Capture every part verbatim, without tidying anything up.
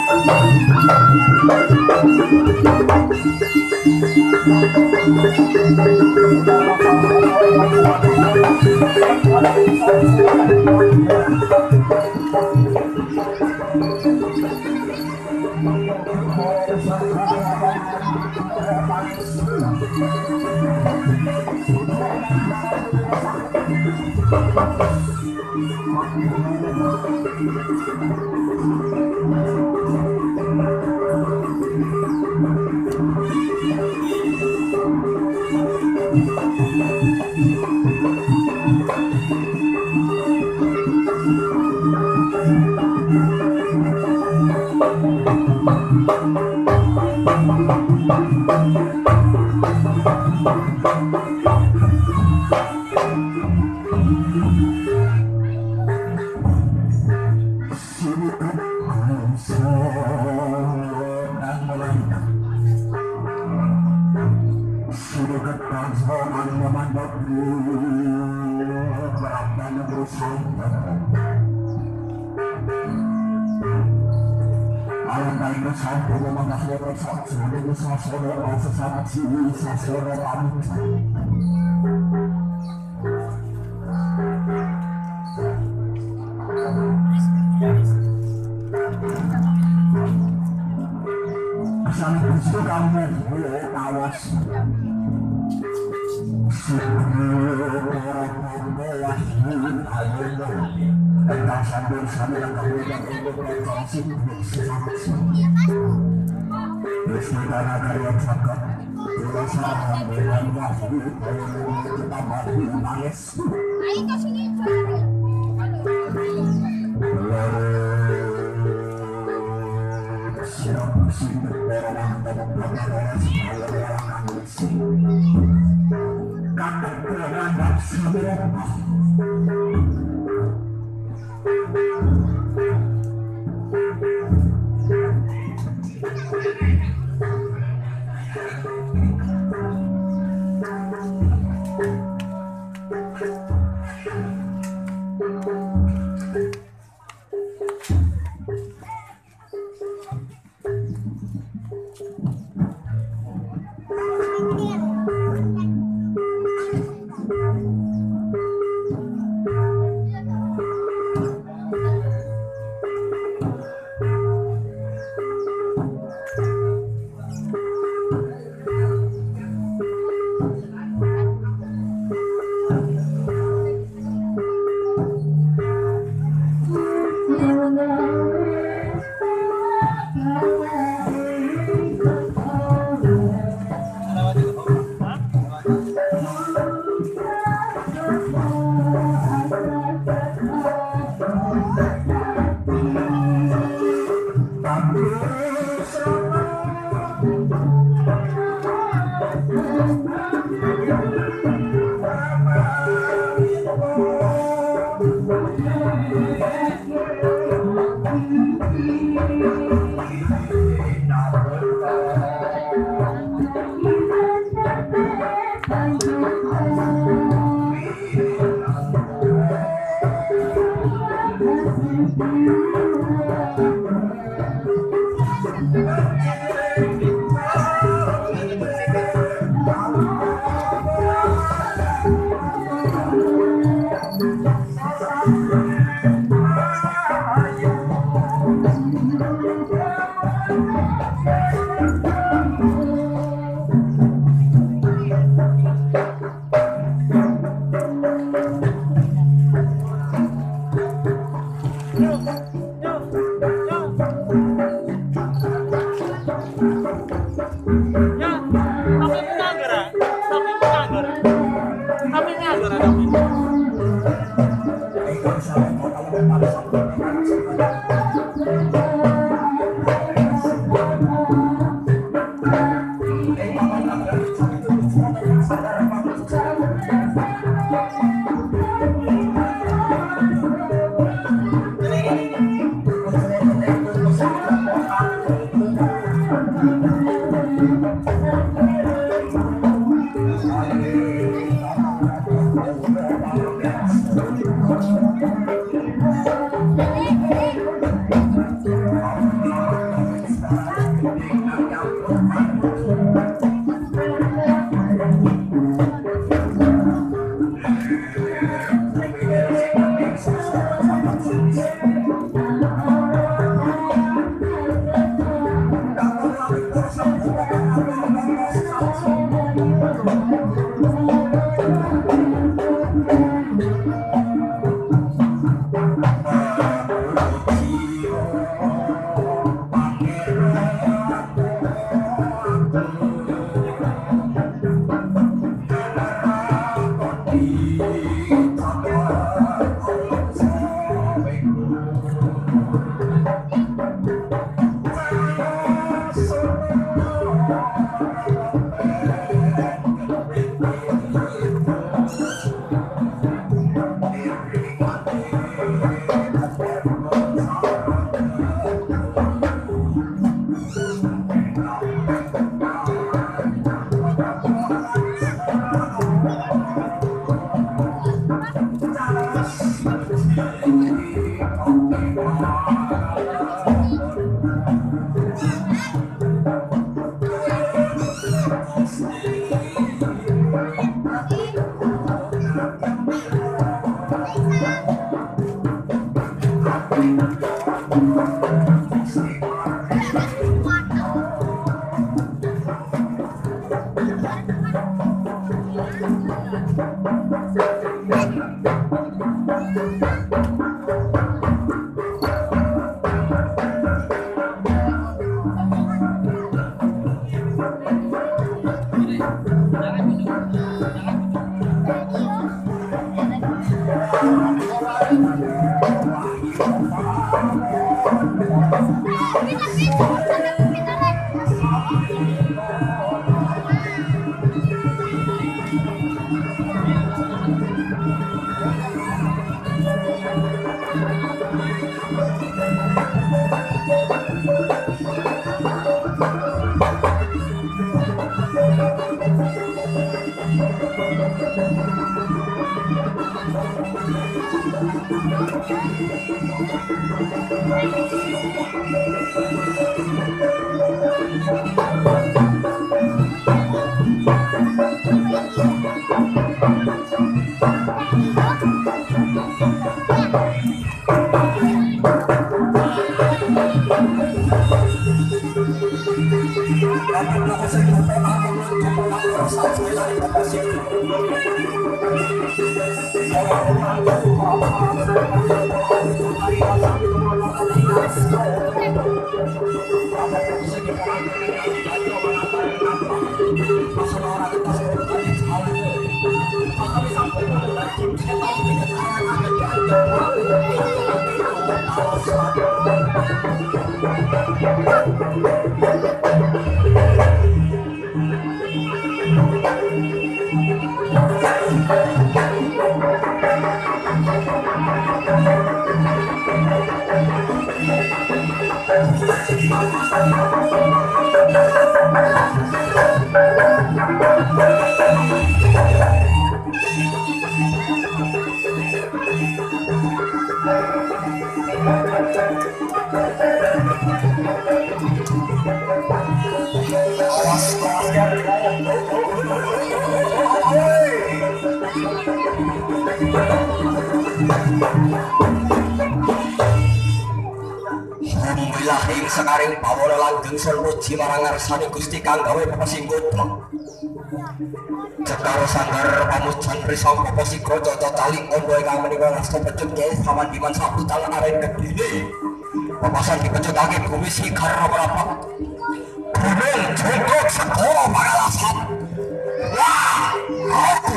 Thank you. Sekaring pawon langgeng seluji marang ngarsane Gusti kang gawe pepesinggut Cekar sanggar pamujan risang pepesikro cocok tali ondo ingkang menika ngasta pecut Kyai Samandiman saputan aren kedine pepasan dipecutake bumi sikar rapat gunung jogok segoro pangalasan wah aku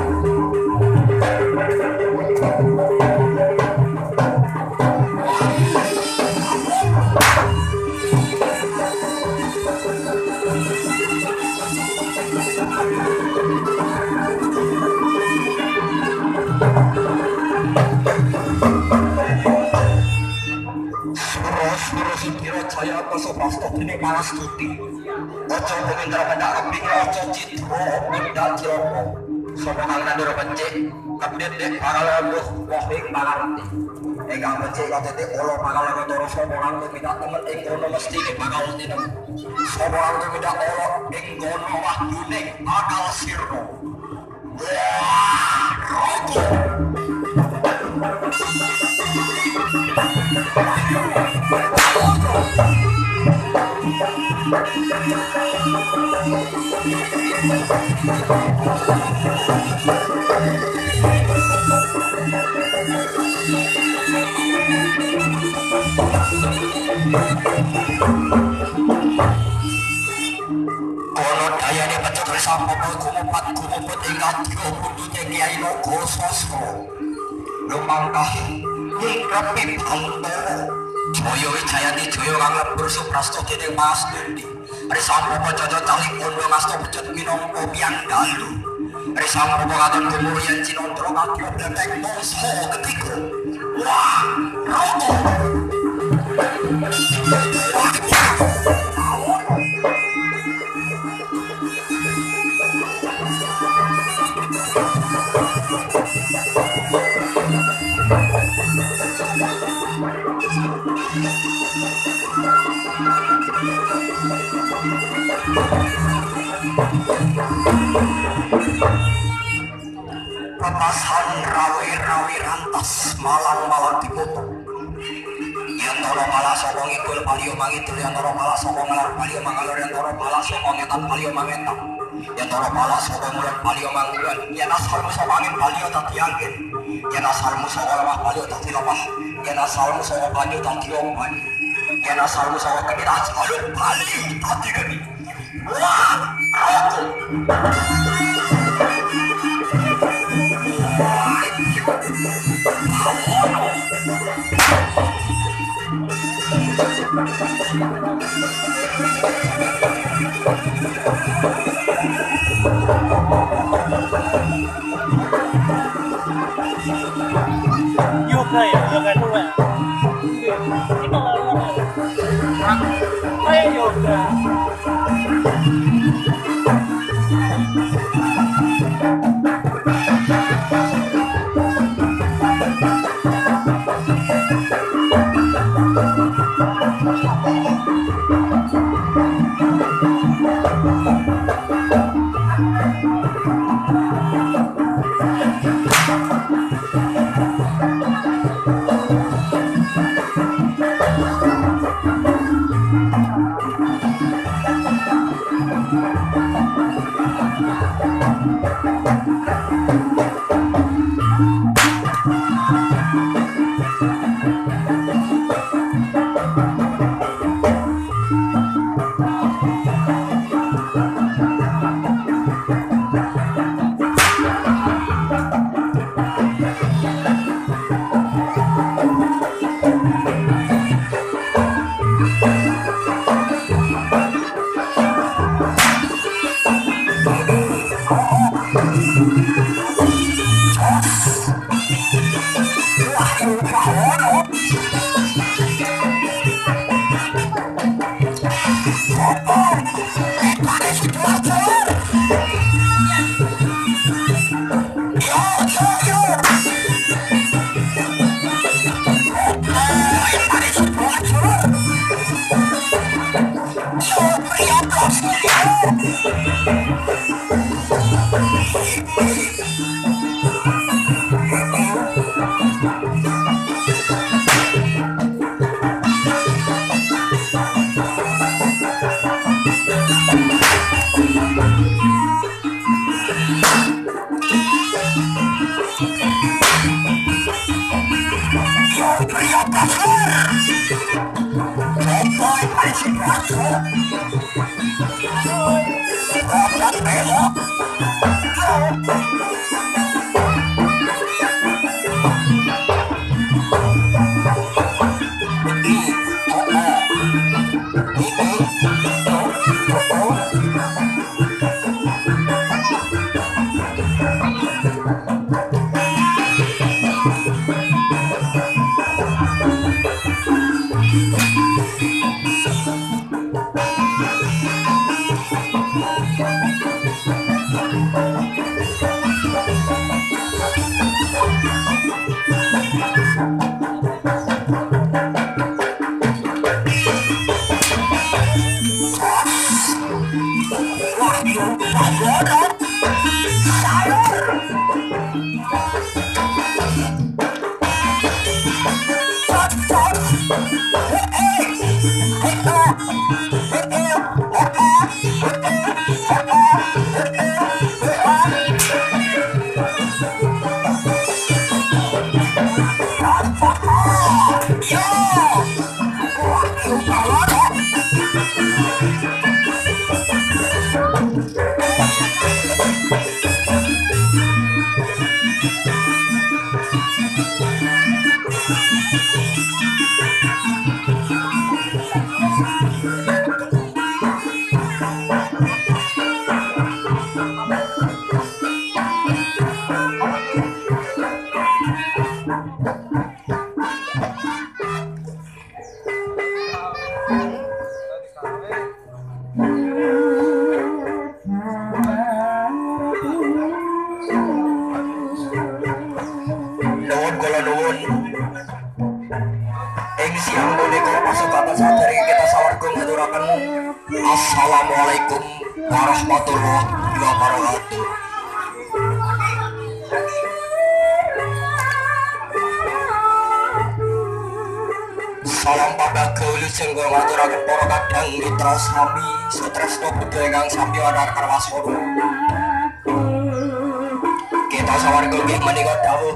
Jaya Pasopasta dene Palastuti ojo pengendra pendak keping ojo citro pendak ciloko sapa kang nandur becik kedet dek bakal lembut wahing pangarti engkang becik katete olo bakal ngetoro sapa kang minta temen ing kono mesti bakal tinem sapa kang minta olo ing kono wahdune bakal sirna wah roko kono dayane pecuk risang popol gumumpat gumuput ingkang diko pundute Kyai Logo Sosro lumangkah ngrepi bantara Jaya Wijayati Jaya kang lembur suprasta dening Mas Dendi risang popol cocok tali kondo ngasta pecut minangka piyangdalu risang popol katon gumuryan cinandra kadya bletek mangsa ketiga wah roko Petasan rawi-rawi rantas malang-malang dipotong yang toro pala sokong ikul palio mangidul yang toro pala sokong ngelar palio mangalor yang toro pala sokong ngetan palio mangetan yang toro pala sokong ngelar palio manggulan yang asalmu sokongin palio tati angin yang asalmu sokong lemah palio tati lemah yang asalmu sokong palio tati ompan yang asalmu sokong kebita salur palio tati kami wah aku yoga ya, yoga dua. Kita lalu kayak yoga. Assalamualaikum warahmatullahi wabarakatuh. Salam pambaga wilujeng kula ngaturaken para kadang mitra sami sutresna budaya ingkang sami wadhar karwasana. Kita sawarga nggih menika dawuh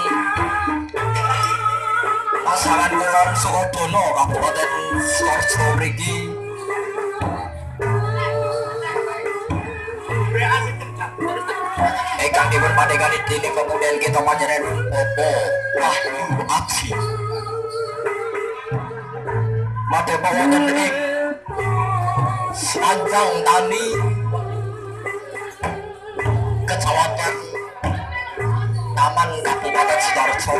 pasangan kulon Sukodono Kabupaten Sidoarjo mriki. Ingkang dipun pandhegani dening kemudian kita panjenengan Bapak Wahyu Aji. Madepa wonten ing Sanjang Tani Kecamatan Taman Kabupaten Sidoarjo.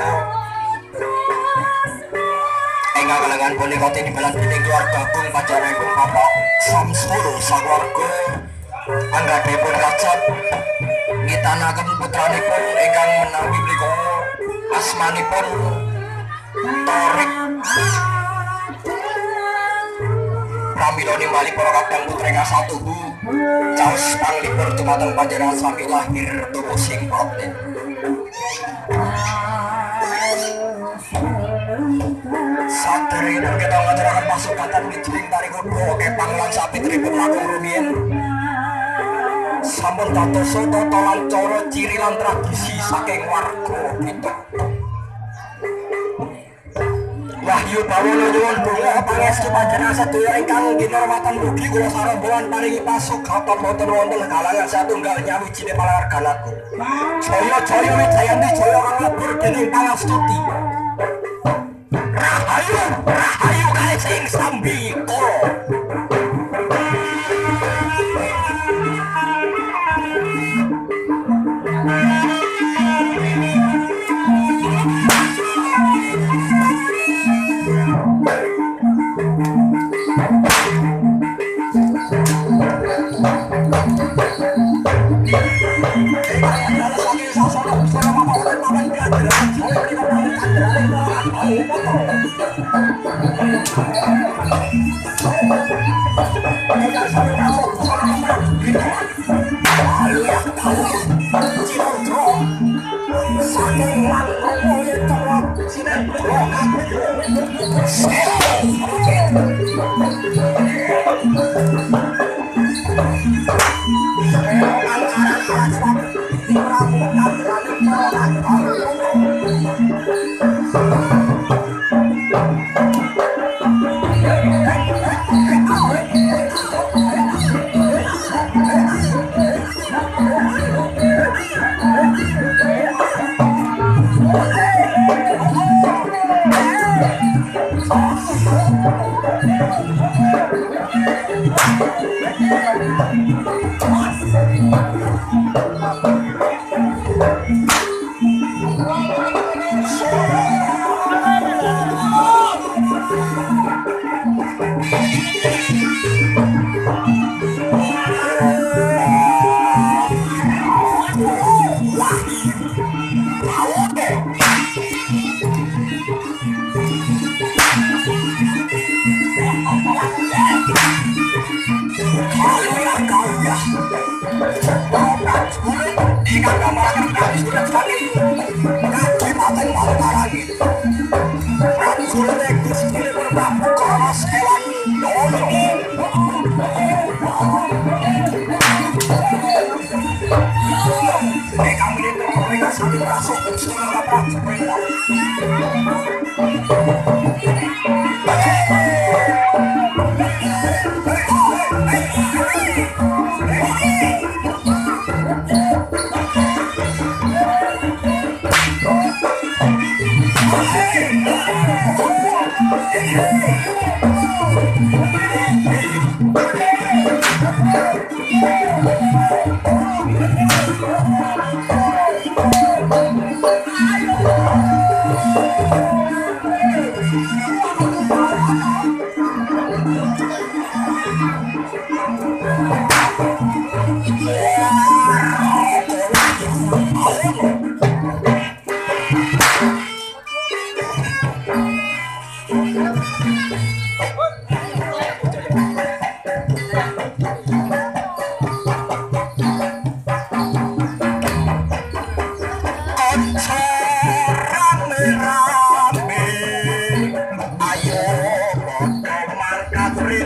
Ingkang kalengan punika tinibalan dening keluarga Bung panjenengan Bapak Samsul sakeluarga anggadipun kacap ngitanaken putranipun ingkang menawi menika asmanipun Torik. Pramila nimbali para kadang putra ingkang satuhu caos panglipur dumateng panjenengan sami lahir tubuh sing batin. Saderengipun kita ngaturaken pasukatan mitring tari kudu kepang lan sapitripun langkung rumiyin sampun dados tata lan cara ciri lan tradisi saking warga kita. Wahyu bawono nyuwun donga pangestu panjenengan sedaya ingkang kinurmatan mugi kula sarembolan paringi pasugatan boten wonten kalangan satunggal nyawijine palawarganaku. Jaya jaya wijayanti jaya kalabur dening pangastuti. Rahayu rahayu kalih sing sambika. Ayo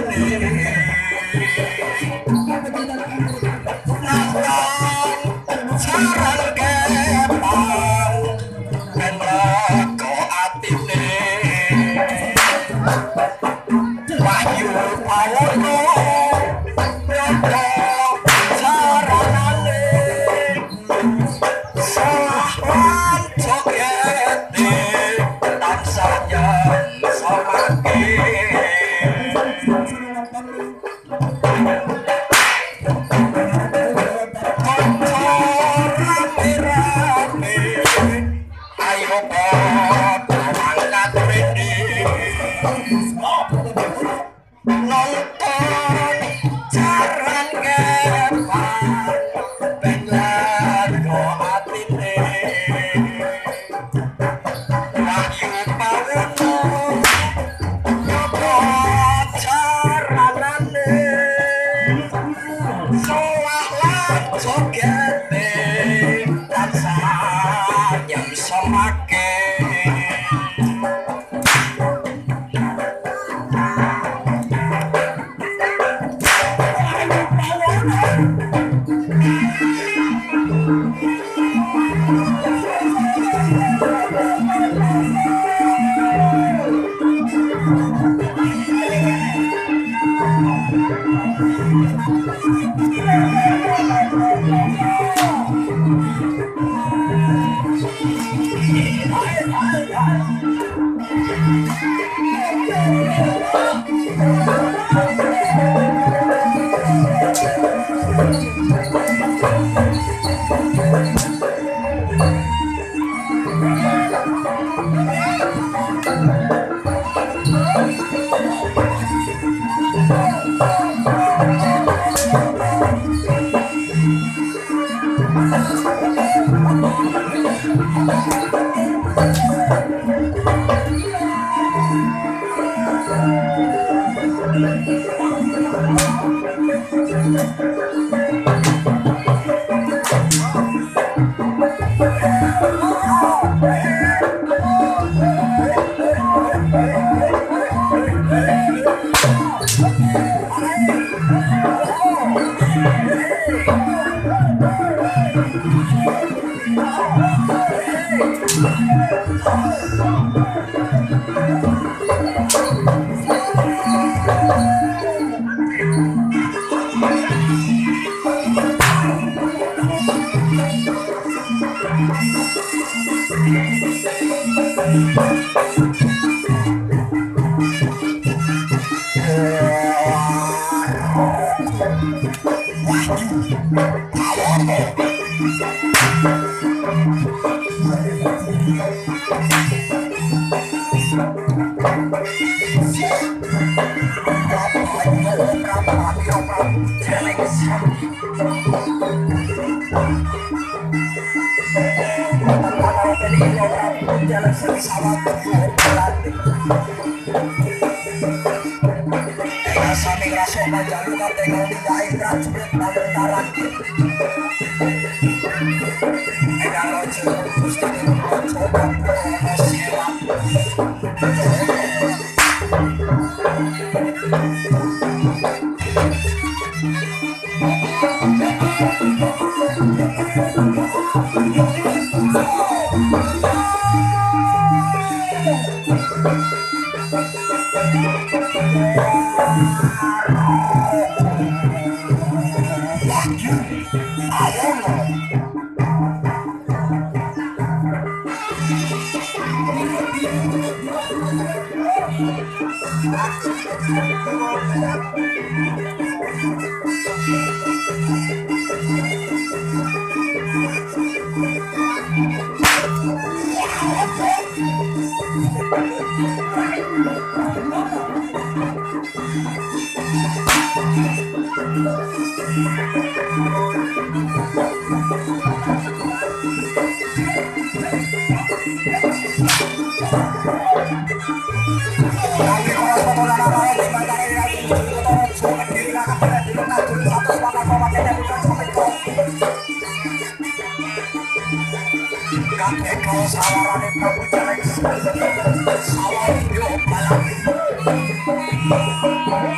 Sawarane Prabu Jalek sawang yo balami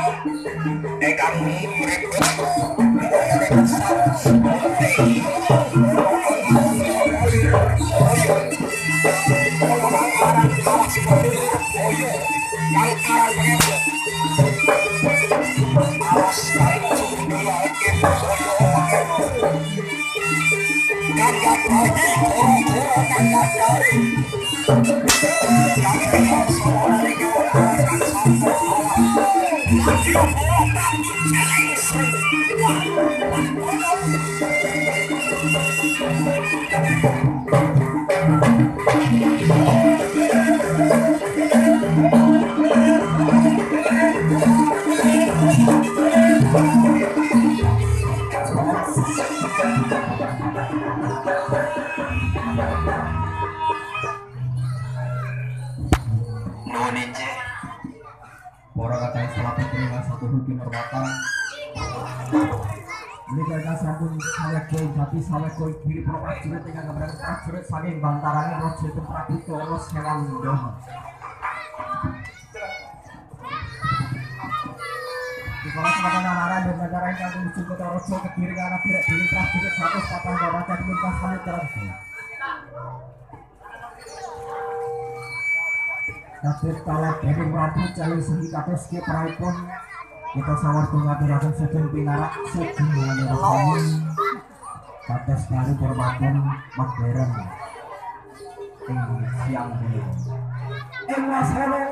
Ekang murid koi kiri prajurit dengan keberadaan prajurit saking bantarannya Rojo itu Prabu Toro Sewando. Di kelas makan amaran dan negara yang kami menuju kota Rojo ke kiri karena tidak pilih prajurit satu patang barat dan lintas kami terus. Nasib kalah dari Prabu Jalu Segi Katos ke Praipun kita sawar tungaturakan sejeng pinarak sejeng mengenai kami Kates baru berbangun Magderen siang ini Emas Helo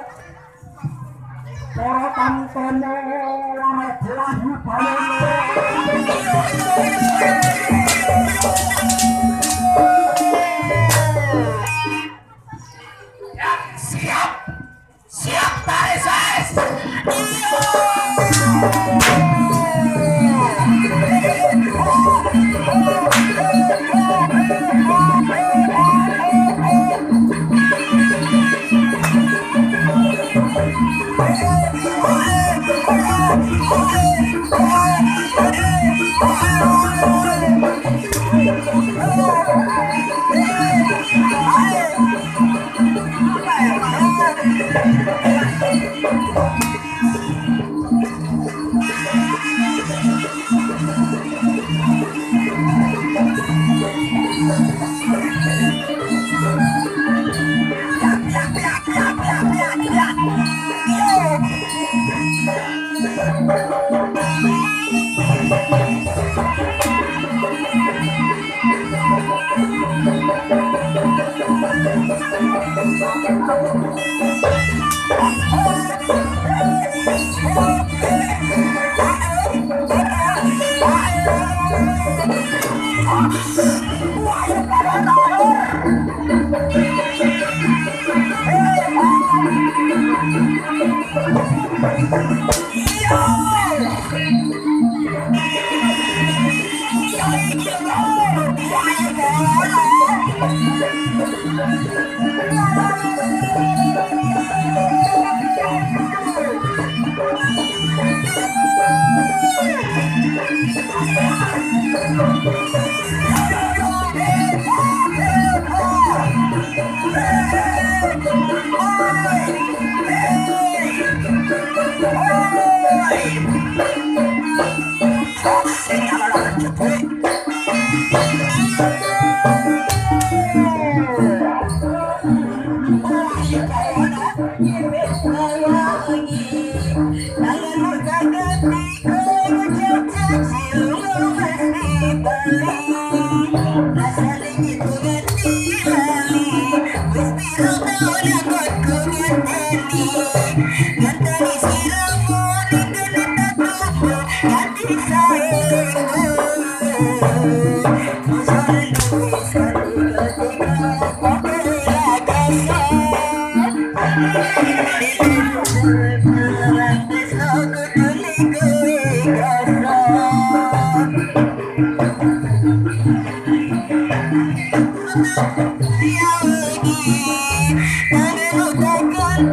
Poro Tantono Lama Belahu Balono Siap Siap tarik ses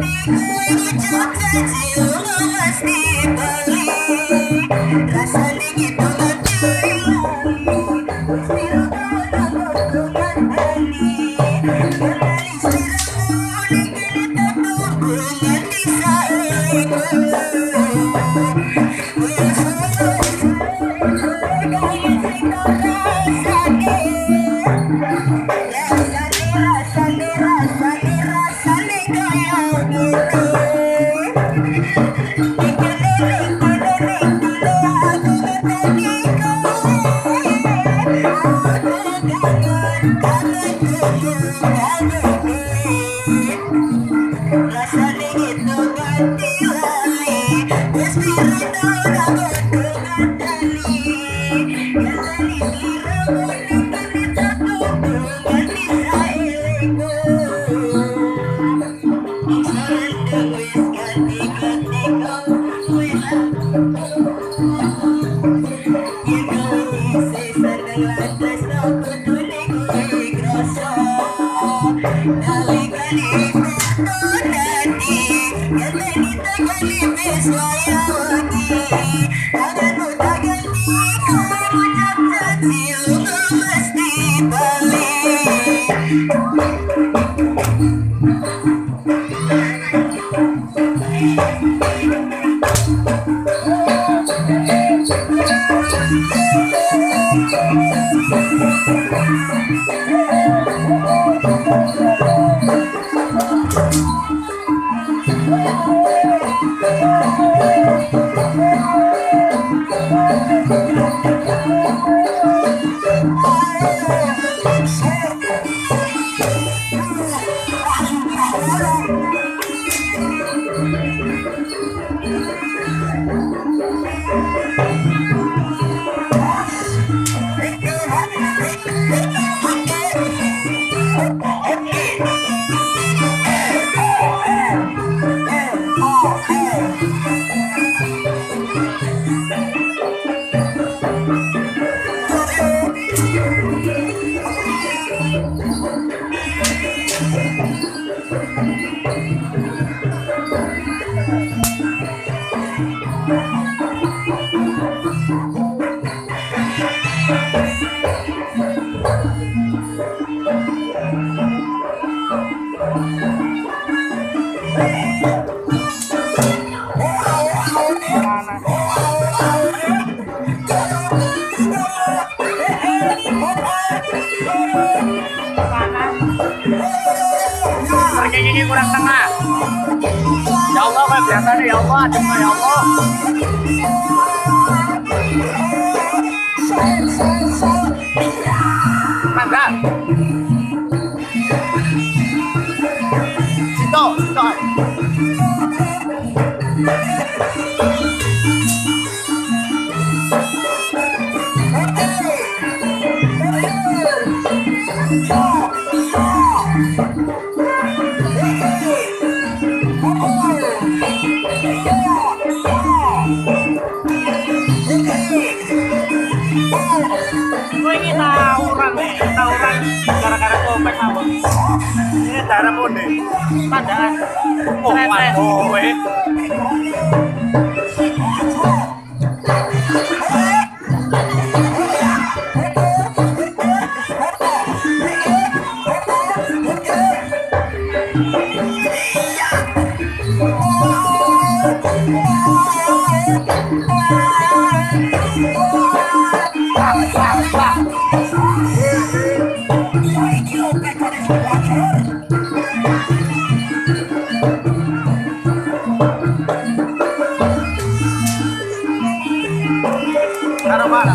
Rasanya Ini kurang tengah. Ya Allah, kayak biasa deh, ya Allah, cuma ya Allah. Mantap. Situ, situ. Gue ini tawuran nih, tawuran gara-gara copet mabuk. Ini darah mode, tandaan. Oh, waduh, gue. Taruh mana?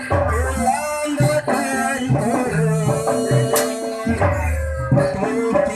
Thank you.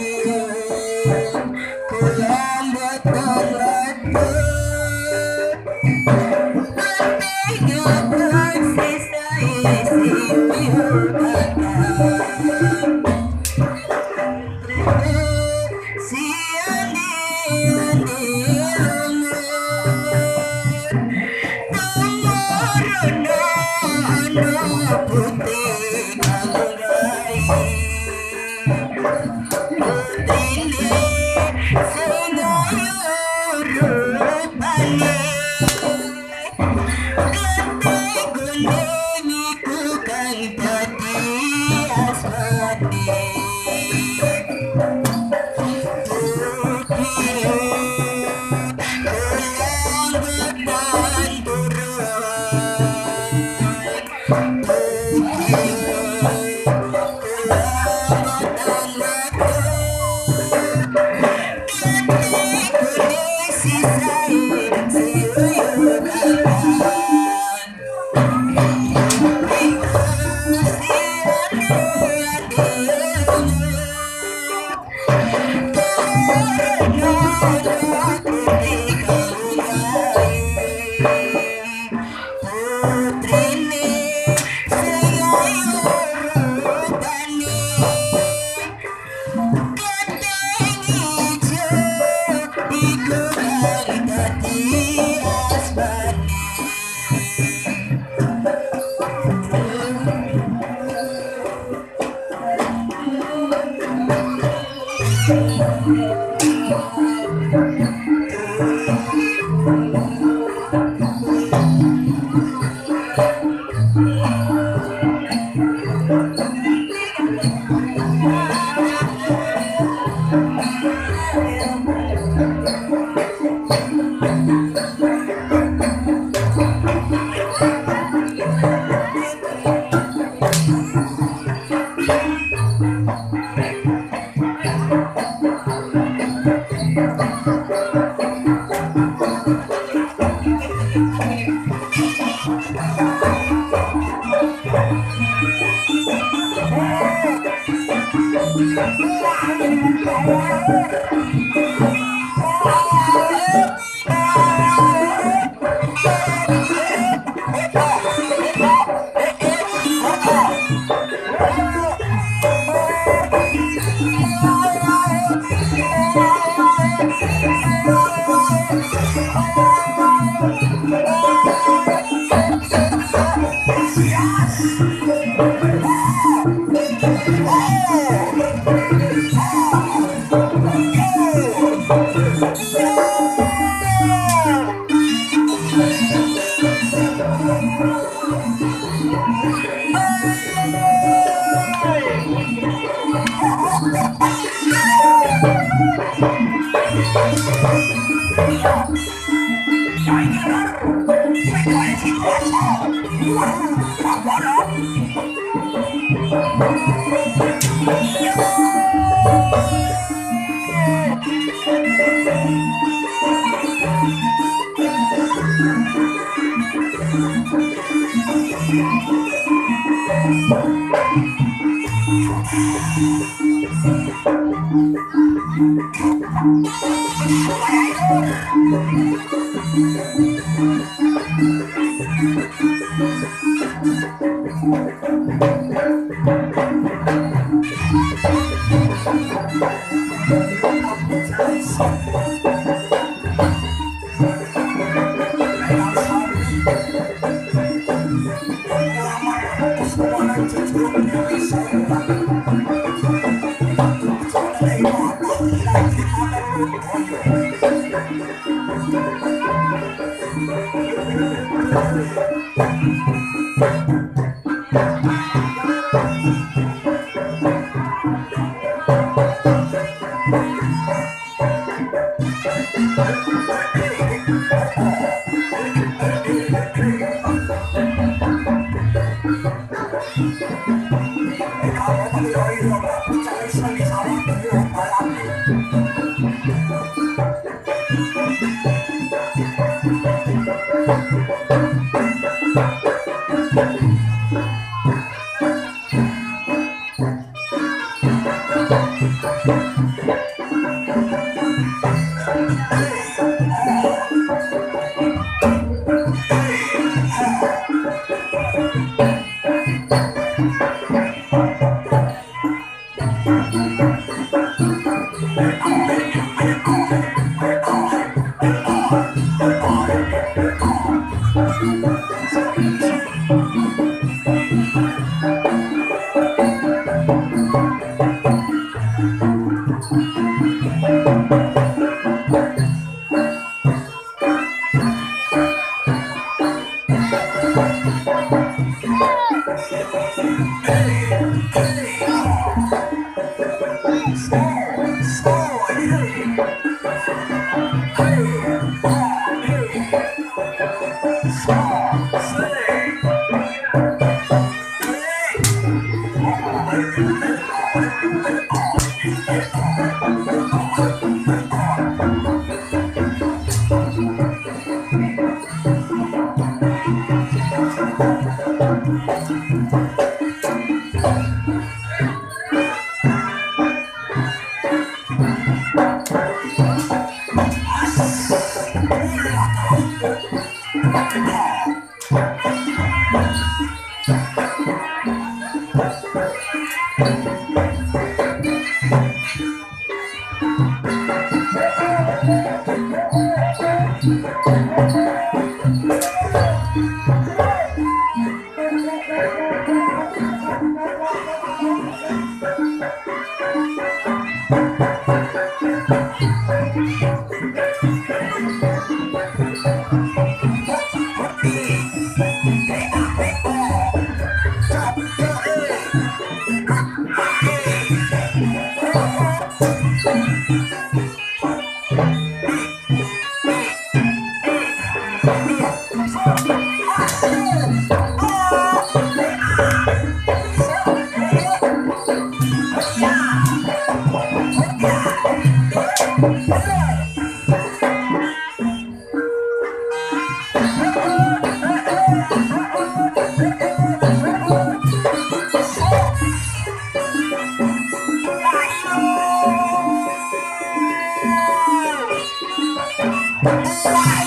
Bye.